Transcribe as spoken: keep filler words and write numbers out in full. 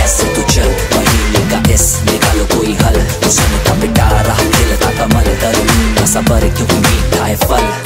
ऐसे तू चल, पहेली का इस निकालो कोई हल, तू सुनता पिटारा खिलता कमल, दरुनी न सबर क्योंकि मीठा है फल।